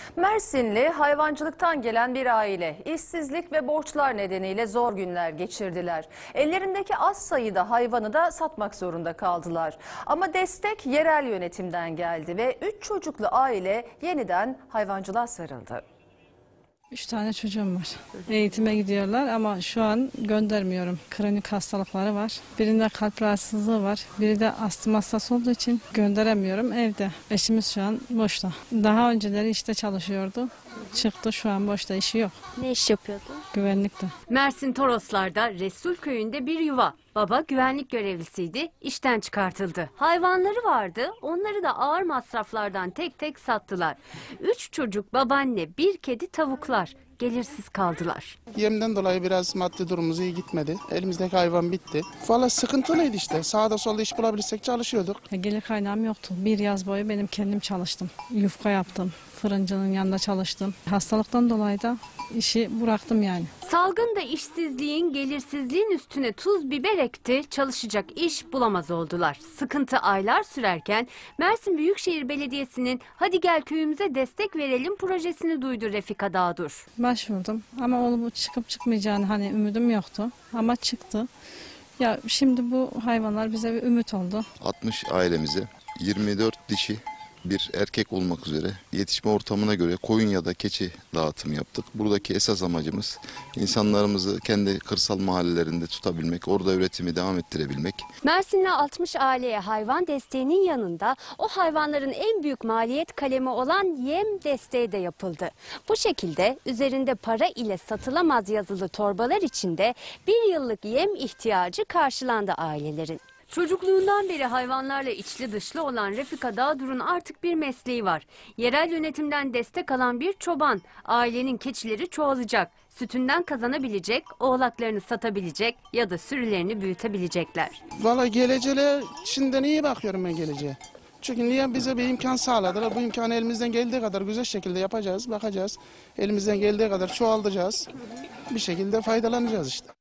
Mersinli hayvancılıktan gelen bir aile işsizlik ve borçlar nedeniyle zor günler geçirdiler. Ellerindeki az sayıda hayvanı da satmak zorunda kaldılar. Ama destek yerel yönetimden geldi ve 3 çocuklu aile yeniden hayvancılığa sarıldı. 3 tane çocuğum var. Eğitime gidiyorlar ama şu an göndermiyorum. Kronik hastalıkları var. Birinde kalp rahatsızlığı var. Biri de astım hastası olduğu için gönderemiyorum evde. Eşimiz şu an boşta. Daha önceleri işte çalışıyordu. Çıktı, şu an boşta, işi yok. Ne iş yapıyordu? Güvenlikte. Mersin Toroslar'da Resul Köyü'nde bir yuva. Baba güvenlik görevlisiydi, işten çıkartıldı. Hayvanları vardı, onları da ağır masraflardan tek tek sattılar. 3 çocuk, babaanne, bir kedi, tavuklar. Gelirsiz kaldılar. Yemden dolayı biraz maddi durumumuz iyi gitmedi. Elimizdeki hayvan bitti. Valla sıkıntılıydı işte. Sağda solda iş bulabilirsek çalışıyorduk. Gelir kaynağım yoktu. Bir yaz boyu benim kendim çalıştım. Yufka yaptım. Fırıncının yanında çalıştım. Hastalıktan dolayı da işi bıraktım yani. Salgın da işsizliğin, gelirsizliğin üstüne tuz biber ekti, çalışacak iş bulamaz oldular. Sıkıntı aylar sürerken Mersin Büyükşehir Belediyesi'nin "Hadi gel köyümüze destek verelim" projesini duydu Refika Dağdur. Başvurdum ama olup çıkıp çıkmayacağını hani ümidim yoktu ama çıktı. Ya şimdi bu hayvanlar bize bir ümit oldu. 60 ailemize 24 dişi bir erkek olmak üzere yetişme ortamına göre koyun ya da keçi dağıtım yaptık. Buradaki esas amacımız insanlarımızı kendi kırsal mahallelerinde tutabilmek, orada üretimi devam ettirebilmek. Mersin'le 60 aileye hayvan desteğinin yanında o hayvanların en büyük maliyet kalemi olan yem desteği de yapıldı. Bu şekilde üzerinde para ile satılamaz yazılı torbalar içinde bir yıllık yem ihtiyacı karşılandı ailelerin. Çocukluğundan beri hayvanlarla içli dışlı olan Refika Dağdur'un artık bir mesleği var. Yerel yönetimden destek alan bir çoban. Ailenin keçileri çoğalacak. Sütünden kazanabilecek, oğlaklarını satabilecek ya da sürülerini büyütebilecekler. Valla geleceğe şimdiden iyi bakıyorum ben geleceğe. Çünkü niye bize bir imkan sağladılar? Bu imkanı elimizden geldiği kadar güzel şekilde yapacağız, bakacağız. Elimizden geldiği kadar çoğaltacağız. Bir şekilde faydalanacağız işte.